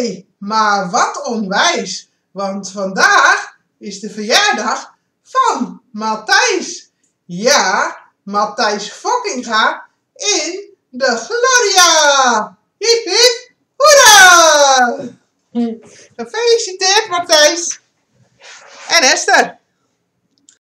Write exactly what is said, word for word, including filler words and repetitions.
hey, maar wat onwijs, want vandaag is de verjaardag van Matthijs. Ja, Matthijs Fokkinga in de Gloria. Hiep hiep, hoera! Gefeliciteerd Matthijs. En Esther.